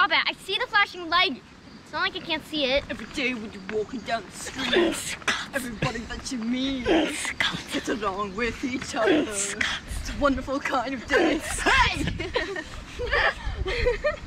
stop it. I see the flashing light. It's not like I can't see it. Every day when you're walking down the street, everybody that you meet gets along with each other. It's a wonderful kind of day. Hey!